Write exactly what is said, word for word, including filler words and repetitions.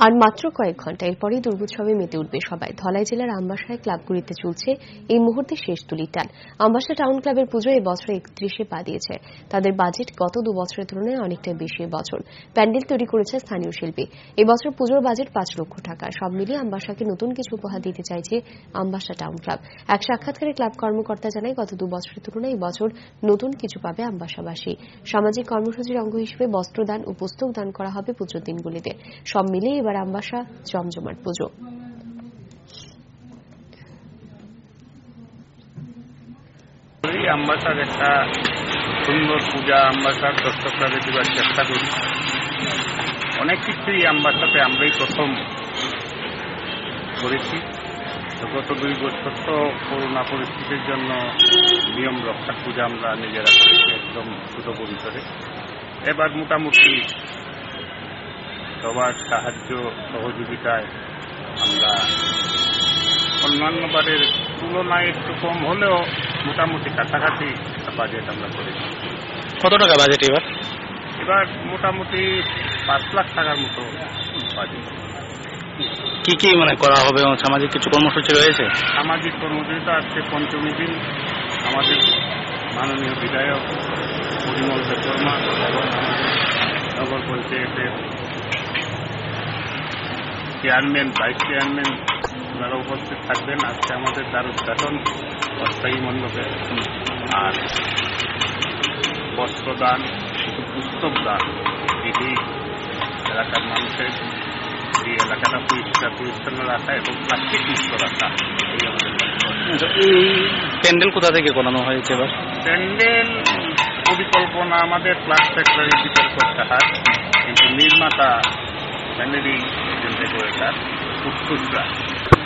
আর মাত্র কয়েক ঘন্টা এরপরই দুর্গোৎসবে মেতে উঠবে সবাই। ধলাই জেলার আমবাসায় ক্লাবগুলিতে চলছে এই মুহূর্তে শেষ তুলির টান। আমবাসা টাউন ক্লাবের পুজো এই বছর একত্রিশে পা দিয়েছে। তাদের বাজেট গত দু বছরের তুলনায় অনেকটাই বেশি বছর। প্যান্ডেল তৈরি করেছে স্থানীয় শিল্পী। এবছর পুজোর বাজেট পাঁচ লক্ষ টাকা। সব মিলিয়ে আমবাসাকে নতুন কিছু উপহার দিতে চাইছে আমবাসা টাউন ক্লাব। এক সাক্ষাৎকারে ক্লাব কর্মকর্তা জানায়, গত দু বছরের তুলনায় এই বছর নতুন কিছু পাবে আমবাসাবাসী। সামাজিক কর্মসূচির অঙ্গ হিসেবে বস্ত্রদান ও পুস্তক দান করা হবে পুজোর দিনগুলিতে। সব মিলিয়ে এবার আমবাসা জমজমাট পুজো। আমবাসার একটা সুন্দর পূজা আমবাসার দর্শকরা দেওয়ার চেষ্টা করি। অনেক কিছুই আমবাসাতে আমরাই প্রথম করেছি। গত দুই বছর তো করোনা পরিস্থিতির জন্য নিয়ম রক্ষার পূজা আমরা নিজেরা করেছি একদম ছোট পরিসরে। এবার মোটামুটি সবার সাহায্য সহযোগিতায় আমরা অন্যান্য বারের তুলনায় একটু কম হলেও মোটামুটি কাছাকাছি বাজেট আমরা করেছি। কত টাকা বাজেট এবার? এবার মোটামুটি পাঁচ লাখ টাকার মতো বাজেট। কি কি মানে করা হবে? সামাজিক কিছু কর্মসূচি রয়েছে? সামাজিক কর্মসূচিটা আজকে পঞ্চমী দিন আমাদের মাননীয় বিধায়ক পরিমল দেববর্মা এবং নগর পঞ্চায়েতের চেয়ারম্যান, ভাইস চেয়ারম্যান ওনারা উপস্থিত থাকবেন। আজকে আমাদের দ্বার উদ্ঘাটন অস্থায়ী মণ্ডপে। আর বস্ত্রদান, পুস্তক দান, এটি এলাকার মানুষের এই এলাকাটা পরিষ্কার পরিচ্ছন্ন রাখা এবং প্লাস্টিক মুক্ত রাখা, এই আমাদের। এই প্যান্ডেল কোথা থেকে করানো হয়েছে এবার? প্যান্ডেল পরিকল্পনা আমাদের ক্লাব সেক্রেটারি বিচার করতে হয়, কিন্তু নির্মাতা প্যান্ডেলিং এজেন্টে করে তার উত্তরটা